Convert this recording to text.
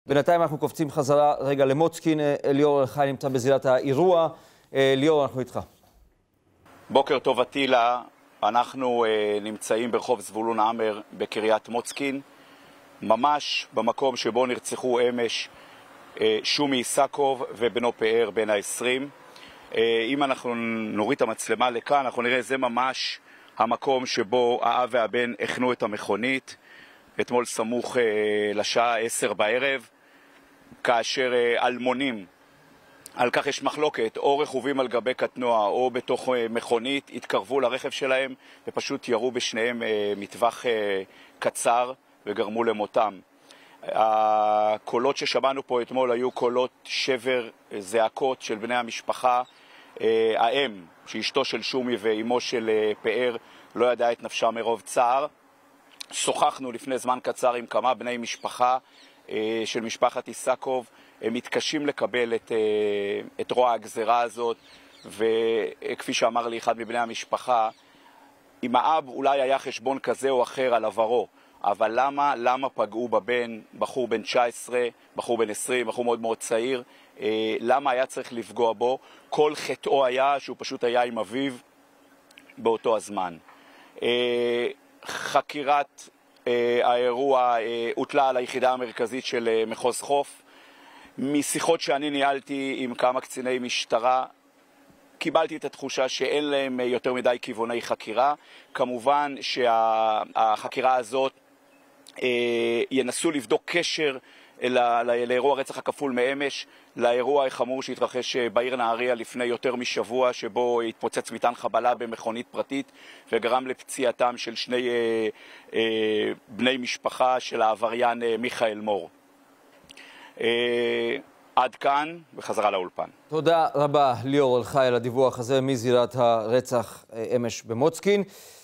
בינתיים אנחנו קופצים חזרה רגע למוצקין. ליאור חי נמצא בזירת האירוע. ליאור, אנחנו איתך. בוקר טוב עטילה, אנחנו נמצאים ברחוב זבולון עמר בקריית מוצקין, ממש במקום שבו נרצחו אמש שומי איסקוב ובנו פאר בן ה-20. אם אנחנו נוריד את המצלמה לכאן, אנחנו נראה זה ממש המקום שבו האב והבן הכנו את המכונית, אתמול סמוך לשעה 10 בערב, כאשר אלמונים, על כך יש מחלוקת, או רכובים על גבי קטנוע או בתוך מכונית, התקרבו לרכב שלהם ופשוט ירו בשניהם מטווח קצר וגרמו למותם. הקולות ששמענו פה אתמול היו קולות שבר, זעקות של בני המשפחה. האם, שאשתו של שומי ואימו של פאר, לא ידעה את נפשה מרוב צער. שוחחנו לפני זמן קצר עם כמה בני משפחה של משפחת איסקוב. הם מתקשים לקבל את רוע הגזרה הזאת, וכפי שאמר לי אחד מבני המשפחה, עם האב אולי היה חשבון כזה או אחר על עברו, אבל למה פגעו בבן, בחור בן 19, בחור בן 20, בחור מאוד מאוד צעיר, למה היה צריך לפגוע בו? כל חטאו היה שהוא פשוט היה עם אביו באותו הזמן. חקירת האירוע הוטלה על היחידה המרכזית של מחוז חוף. משיחות שאני ניהלתי עם כמה קציני משטרה, קיבלתי את התחושה שאין להם יותר מדי כיווני חקירה. כמובן שהחקירה הזאת ינסו לבדוק קשר לאירוע רצח הכפול מאמש, לאירוע החמור שהתרחש בעיר נהריה לפני יותר משבוע, שבו התפוצץ מטען חבלה במכונית פרטית וגרם לפציעתם של שני בני משפחה של העבריין מיכאל מור. עד כאן, וחזרה לאולפן. תודה רבה ליאור חי על הדיווח הזה מזירת הרצח אמש במוצקין.